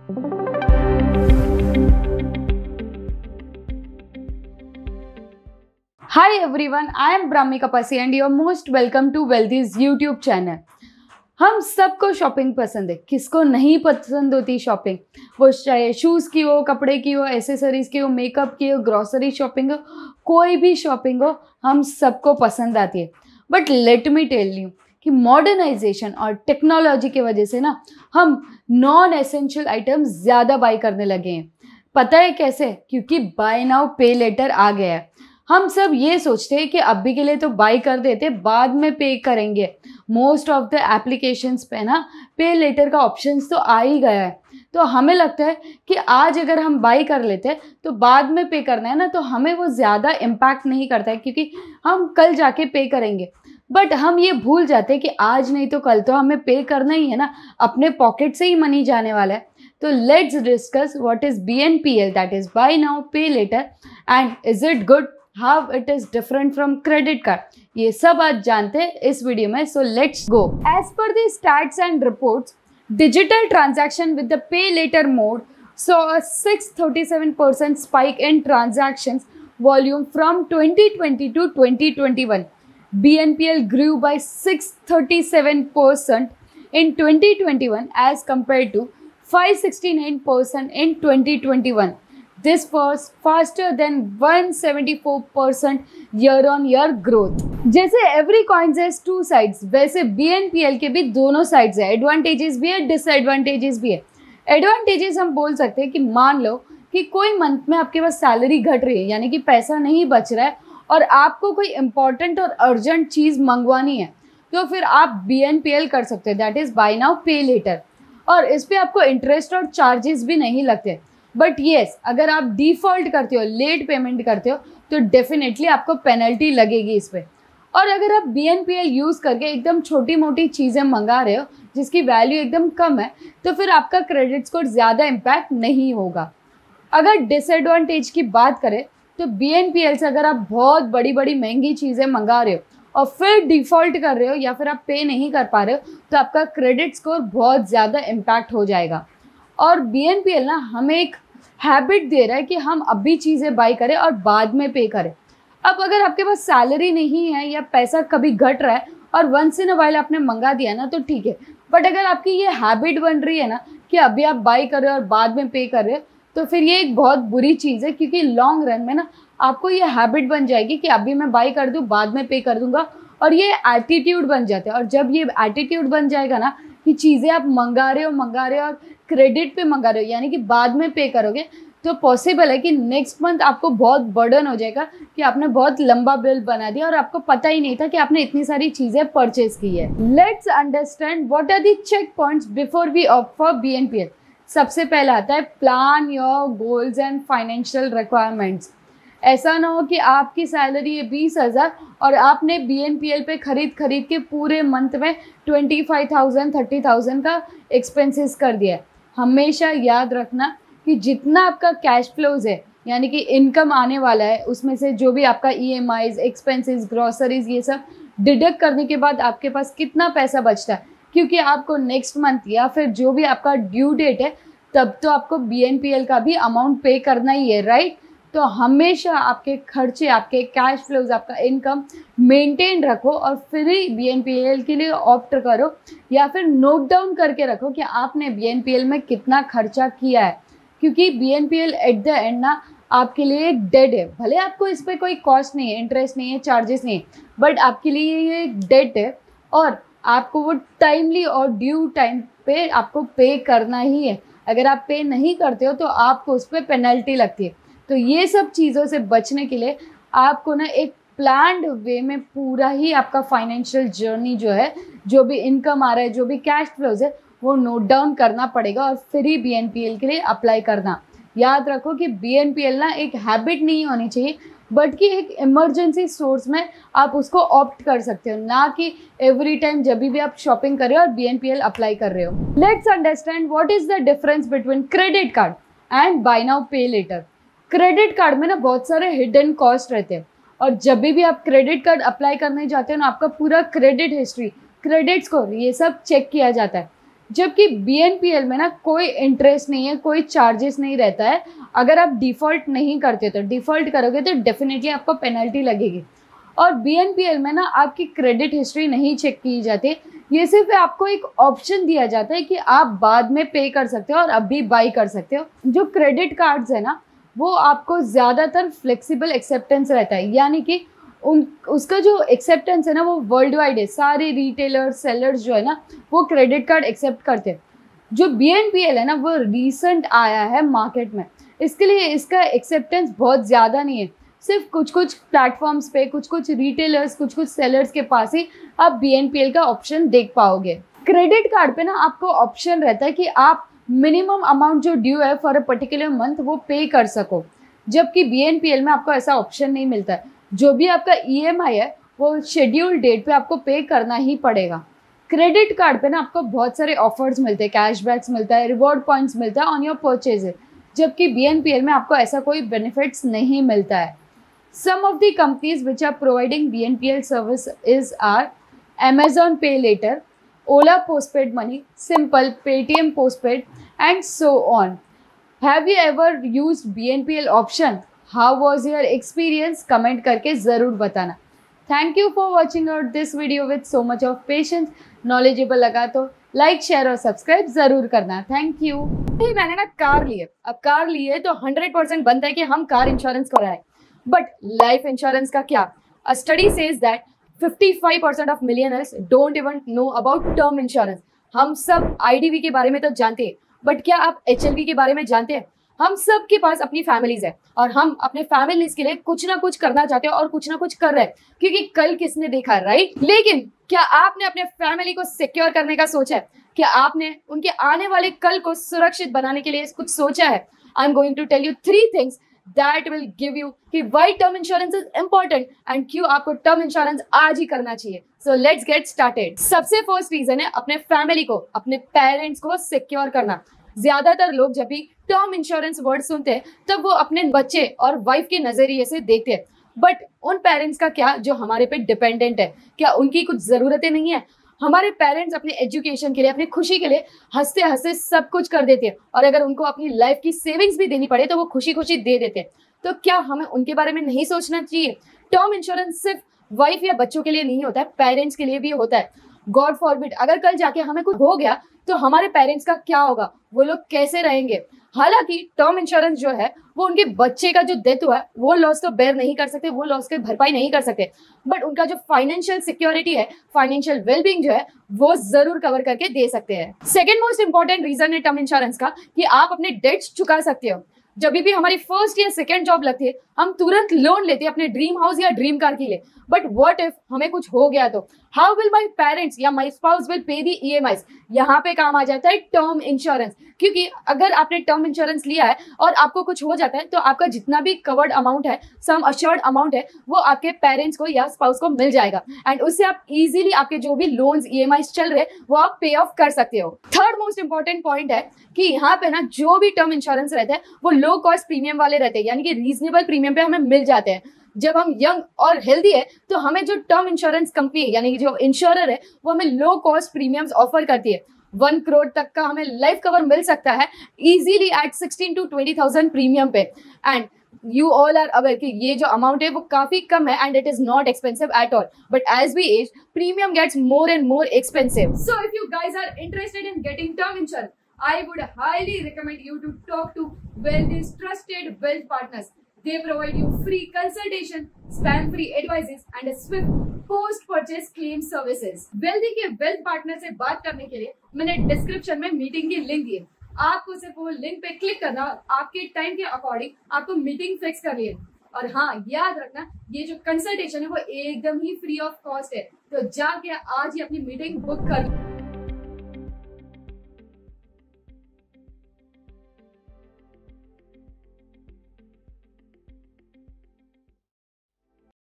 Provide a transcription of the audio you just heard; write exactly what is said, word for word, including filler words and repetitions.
Hi everyone, I am Brahmi Kapasi and you are most welcome to Wealthy's YouTube channel. हम सबको shopping पसंद है, किसको नहीं पसंद होती शॉपिंग। वो चाहे शूज़ की हो, कपड़े की हो, एसेसरीज की हो, मेकअप की हो, ग्रॉसरी शॉपिंग हो, कोई भी शॉपिंग हो, हम सबको पसंद आती है। But let me tell you कि मॉडर्नाइजेशन और टेक्नोलॉजी की वजह से ना हम नॉन एसेंशियल आइटम्स ज़्यादा बाई करने लगे हैं। पता है कैसे? क्योंकि बाय नाउ पे लेटर आ गया है। हम सब ये सोचते हैं कि अभी के लिए तो बाई कर देते, बाद में पे करेंगे। मोस्ट ऑफ द एप्लीकेशंस पे ना पे लेटर का ऑप्शंस तो आ ही गया है। तो हमें लगता है कि आज अगर हम बाई कर लेते हैं तो बाद में पे करना है ना, तो हमें वो ज़्यादा इम्पैक्ट नहीं करता है क्योंकि हम कल जाके पे करेंगे। बट हम ये भूल जाते हैं कि आज नहीं तो कल तो हमें पे करना ही है ना, अपने पॉकेट से ही मनी जाने वाला है। तो let's discuss what is B N P L, that is buy now pay later, and is it good, how it is different from credit card, ये सब आज जानते हैं इस वीडियो में। So let's go. As per the stats and reports, digital transaction with the pay later mode saw a six hundred thirty-seven percent spike in transactions volume from twenty twenty to twenty twenty-one. B N P L grew by six hundred thirty-seven percent in twenty twenty-one as compared to five hundred sixty-nine percent in twenty twenty-one. This was faster than one hundred seventy-four percent year on year growth. जैसे every coin has two sides, वैसे B N P L के भी दोनों sides है, advantages भी है, disadvantages भी है। Advantages हम बोल सकते हैं कि मान लो कि कोई मंथ में आपके पास सैलरी घट रही है, यानी कि पैसा नहीं बच रहा है और आपको कोई इंपॉर्टेंट और अर्जेंट चीज़ मंगवानी है, तो फिर आप B N P L कर सकते हैं, that is buy now pay later, और इस पर आपको इंटरेस्ट और चार्जेस भी नहीं लगते। बट येस, अगर आप डिफ़ॉल्ट करते हो, लेट पेमेंट करते हो, तो डेफिनेटली आपको पेनल्टी लगेगी इस पर। और अगर आप B N P L use करके एकदम छोटी मोटी चीज़ें मंगा रहे हो जिसकी वैल्यू एकदम कम है, तो फिर आपका क्रेडिट स्कोर ज़्यादा इम्पैक्ट नहीं होगा। अगर डिसएडवांटेज की बात करें तो बी एन पी एल से अगर आप बहुत बड़ी बड़ी महंगी चीज़ें मंगा रहे हो और फिर डिफ़ॉल्ट कर रहे हो या फिर आप पे नहीं कर पा रहे हो, तो आपका क्रेडिट स्कोर बहुत ज़्यादा इम्पैक्ट हो जाएगा। और बी एन पी एल ना हमें एक हैबिट दे रहा है कि हम अभी चीज़ें बाई करें और बाद में पे करें। अब अगर आपके पास सैलरी नहीं है या पैसा कभी घट रहा है और वंस इन अ वाइल आपने मंगा दिया ना, तो ठीक है। बट अगर आपकी ये हैबिट बन रही है ना कि अभी आप बाई कर रहे हो और बाद में पे कर रहे हो, तो फिर ये एक बहुत बुरी चीज़ है, क्योंकि लॉन्ग रन में ना आपको ये हैबिट बन जाएगी कि अभी मैं बाई कर दूँ, बाद में पे कर दूँगा, और ये एटीट्यूड बन जाता है। और जब ये एटीट्यूड बन जाएगा ना कि चीज़ें आप मंगा रहे हो मंगा रहे हो और क्रेडिट पे मंगा रहे हो, यानी कि बाद में पे करोगे, तो पॉसिबल है कि नेक्स्ट मंथ आपको बहुत बर्डन हो जाएगा कि आपने बहुत लंबा बिल बना दिया और आपको पता ही नहीं था कि आपने इतनी सारी चीज़ें परचेज की है। Let's understand what are the check points before we opt for B N P L. सबसे पहला आता है plan your goals and financial requirements. ऐसा ना हो कि आपकी सैलरी है बीस हज़ार और आपने बी एन पी एल पे खरीद खरीद के पूरे मंथ में twenty five thousand thirty thousand का एक्सपेंसेस कर दिया है। हमेशा याद रखना कि जितना आपका कैश फ्लोज है, यानी कि इनकम आने वाला है, उसमें से जो भी आपका E M Is, expenses, groceries, ये सब डिडक्ट करने के बाद आपके पास कितना पैसा बचता है, क्योंकि आपको नेक्स्ट मंथ या फिर जो भी आपका ड्यू डेट है तब तो आपको बी एन पी एल का भी अमाउंट पे करना ही है, राइट। तो हमेशा आपके खर्चे, आपके कैश फ्लोज, आपका इनकम मेंटेन रखो और फिर ही बी एन पी एल के लिए ऑप्ट करो, या फिर नोट डाउन करके रखो कि आपने बी एन पी एल में कितना खर्चा किया है, क्योंकि B N P L at the end ना आपके लिए एक डेट है। भले आपको इस पर कोई कॉस्ट नहीं है, इंटरेस्ट नहीं है, चार्जेस नहीं है, बट आपके लिए ये एक डेट है और आपको वो टाइमली और ड्यू टाइम पे आपको पे करना ही है। अगर आप पे नहीं करते हो तो आपको उस पर पेनल्टी लगती है। तो ये सब चीज़ों से बचने के लिए आपको ना एक प्लान्ड वे में पूरा ही आपका फाइनेंशियल जर्नी जो है, जो भी इनकम आ रहा है, जो भी कैश फ्लोज है, वो नोट डाउन करना पड़ेगा और फिर ही बी एन पी एल के लिए अप्लाई करना। याद रखो कि बी एन पी एल ना एक हैबिट नहीं होनी चाहिए, बट कि एक इमरजेंसी सोर्स में आप उसको ऑप्ट कर सकते हो, ना कि एवरी टाइम जब भी आप शॉपिंग कर रहे हो और B N P L apply कर रहे हो। Let's understand what is the difference between credit card and buy now pay later. Credit card में ना बहुत सारे हिडन कॉस्ट रहते हैं, और जब भी आप क्रेडिट कार्ड अप्लाई करने जाते हो ना, आपका पूरा क्रेडिट हिस्ट्री, क्रेडिट स्कोर, ये सब चेक किया जाता है। जबकि बी एन पी एल में ना कोई इंटरेस्ट नहीं है, कोई चार्जेस नहीं रहता है। अगर आप डिफ़ॉल्ट नहीं करते तो डिफ़ॉल्ट करोगे तो डेफिनेटली आपको पेनल्टी लगेगी। और बी एन पी एल में ना आपकी क्रेडिट हिस्ट्री नहीं चेक की जाती, ये सिर्फ आपको एक ऑप्शन दिया जाता है कि आप बाद में पे कर सकते हो और अभी बाई कर सकते हो। जो क्रेडिट कार्ड्स है ना वो आपको ज़्यादातर फ्लेक्सिबल एक्सेप्टेंस रहता है, यानी कि उन उसका जो एक्सेप्टेंस है ना वो वर्ल्ड वाइड है। सारे रिटेलर्स सेलर्स जो है ना वो क्रेडिट कार्ड एक्सेप्ट करते हैं। जो बी एन पी एल है ना वो रिसेंट आया है मार्केट में, इसके लिए इसका एक्सेप्टेंस बहुत ज़्यादा नहीं है। सिर्फ कुछ कुछ प्लेटफॉर्म्स पे कुछ कुछ रिटेलर्स कुछ कुछ सेलर्स के पास ही आप बी एन पी एल का ऑप्शन देख पाओगे। क्रेडिट कार्ड पे ना आपको ऑप्शन रहता है कि आप मिनिमम अमाउंट जो ड्यू है फॉर अ पर्टिकुलर मंथ वो पे कर सको, जबकि बी एन पी एल में आपको ऐसा ऑप्शन नहीं मिलता है। जो भी आपका ई एम आई है वो शेड्यूल डेट पे आपको पे करना ही पड़ेगा। क्रेडिट कार्ड पे ना आपको बहुत सारे ऑफर्स मिलते हैं, कैशबैक्स मिलता है, रिवॉर्ड पॉइंट्स मिलता है ऑन योर परचेज, जबकि बी एन पी एल में आपको ऐसा कोई बेनिफिट्स नहीं मिलता है। Some of the companies which are providing B N P L services are Amazon Pay Later, Ola Postpaid Money, Simple, Paytm Postpaid, and so on. Have you ever used B N P L option? How was your experience? Comment करके ज़रूर बताना। Thank you for watching out this video with so much of patience. Knowledgeable लगा तो like share और subscribe जरूर करना। Thank you. मैंने ना कार ली है, अब कार ली है तो हंड्रेड परसेंट बनता है कि हम कार इंश्योरेंस कराएं। बट लाइफ इंश्योरेंस का क्या? A study says that fifty-five percent of millionaires don't even know about term insurance. हम सब आई डी वी के बारे में तो जानते हैं, बट क्या आप एच एल वी के बारे में जानते हैं? हम सब के पास अपनी फैमिलीज है और हम अपने फैमिलीज के लिए कुछ ना कुछ करना चाहते हैं और कुछ ना कुछ कर रहे हैं, क्योंकि कल किसने देखा, राइट? लेकिन क्या आपने अपने फैमिली को सिक्योर करने का सोचा है? क्या आपने उनके आने वाले कल को सुरक्षित बनाने के लिए कुछ सोचा है? I am going to tell you three things that will give you कि why term insurance is important and क्यों आपको term insurance आज ही करना चाहिए। So let's get started। सबसे फर्स्ट रीजन है अपने फैमिली को, अपने पेरेंट्स को सिक्योर करना। ज्यादातर लोग जब भी टर्म इंश्योरेंस वर्ड सुनते हैं तब वो अपने बच्चे और वाइफ के नजरिए से देखते हैं, बट उन पेरेंट्स का क्या जो हमारे पे डिपेंडेंट है? क्या उनकी कुछ जरूरतें नहीं है? हमारे पेरेंट्स अपने एजुकेशन के लिए, अपनी खुशी के लिए हंसते हंसते सब कुछ कर देते हैं, और अगर उनको अपनी लाइफ की सेविंग्स भी देनी पड़े तो वो खुशी खुशी दे देते हैं। तो क्या हमें उनके बारे में नहीं सोचना चाहिए? टर्म इंश्योरेंस सिर्फ वाइफ या बच्चों के लिए नहीं होता है, पेरेंट्स के लिए भी होता है। गॉड फॉरबिड अगर कल जाके हमें कुछ हो गया तो हमारे पेरेंट्स का क्या होगा? वो लोग कैसे रहेंगे? हालांकि टर्म इंश्योरेंस जो है वो उनके बच्चे का जो डेथ हुआ है वो लॉस तो बेयर नहीं कर सकते, वो लॉस की भरपाई नहीं कर सकते, बट उनका जो फाइनेंशियल सिक्योरिटी है, फाइनेंशियल वेलबींग जो है वो जरूर कवर करके दे सकते हैं। सेकेंड मोस्ट इंपॉर्टेंट रीजन है टर्म इंश्योरेंस का कि आप अपने डेट्स चुका सकते हो। जब भी हमारी फर्स्ट या सेकेंड जॉब लगती है हम तुरंत लोन लेते हैं अपने ड्रीम हाउस या ड्रीम कार के लिए, बट व्हाट इफ हमें कुछ हो गया तो? हाउ विल माय पेरेंट्स या my spouse will pay the E M eyes? यहाँ पे काम आ जाता है टर्म इंश्योरेंस, क्योंकि अगर आपने टर्म इंश्योरेंस लिया है और आपको कुछ हो जाता है तो आपका जितना भी कवर्ड अमाउंट है, सम अश्योर्ड अमाउंट है, वो आपके पेरेंट्स को या स्पाउस को मिल जाएगा, एंड उससे आप इजीली आपके जो भी लोन्स ई एम आईज़ चल रहे वो आप पे ऑफ कर सकते हो। थर्ड मोस्ट इंपॉर्टेंट पॉइंट है कि यहाँ पे ना जो भी टर्म इंश्योरेंस रहते हैं वो लो कॉस्ट प्रीमियम वाले रहते हैं, यानी कि रीजनेबल प्रीमियम पे हमें मिल जाते हैं। जब हम यंग और हेल्दी है तो हमें जो टर्म इंश्योरेंस कंपनी यानी कि जो इंश्योरर है वो हमें लो कॉस्ट प्रीमियम्स ऑफर करती है। वन करोड़ तक का हमें लाइफ कवर मिल सकता है easily at sixteen to twenty thousand premium pay, and you all are aware कि ये जो अमाउंट है वो काफी कम है and it is not expensive at all, but as we age premium gets more and more expensive. So if you guys are interested in getting term insurance, I would highly recommend you to talk to Wealthy's trusted wealth partners. They provide you free consultation, spam-free advices, and a swift post-purchase claim services. Wealthy के wealth partner से बात करने के लिए मैंने description में meeting की link दी है। आपको सिर्फ वो लिंक पे क्लिक करना, आपके टाइम के अकॉर्डिंग आपको मीटिंग फिक्स करनी है। और हाँ, याद रखना ये जो कंसल्टेशन है वो एकदम ही फ्री ऑफ कॉस्ट है, तो जाके आज ही अपनी मीटिंग बुक कर